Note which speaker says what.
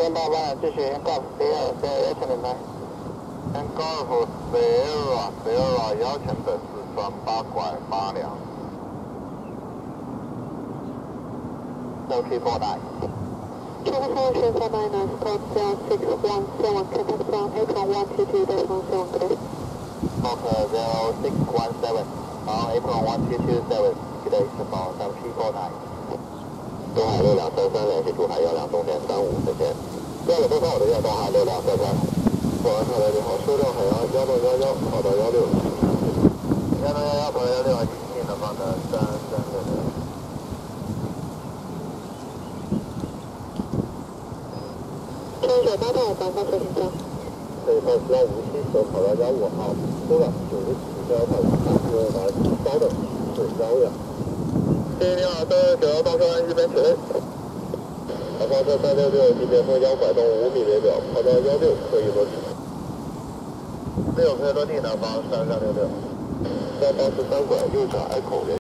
Speaker 1: 388继续 Golf Sierra Sierra 1009。Golf Sierra 邀请的是38拐8两。349.
Speaker 2: Travel Solutions 499, code 0617, contact from April 122.17, clear.
Speaker 1: Fokker 0617, on April 1227, today is about 349. 东海6233联系珠海123东线35，再见。第二个多少我的东海6233。过完特别你好，收到海洋1211，跑到16。1211跑到16，进的方的3366。
Speaker 2: 天水8号反方向行车。
Speaker 1: 北方1570手跑到15号，出了90号，又来高的最高呀。你好，这9号方预备起飞。方车366，即便风腰拐动5米列表，跑到16可以落地。6可以落地，南方3366。在83拐右转 echo 连。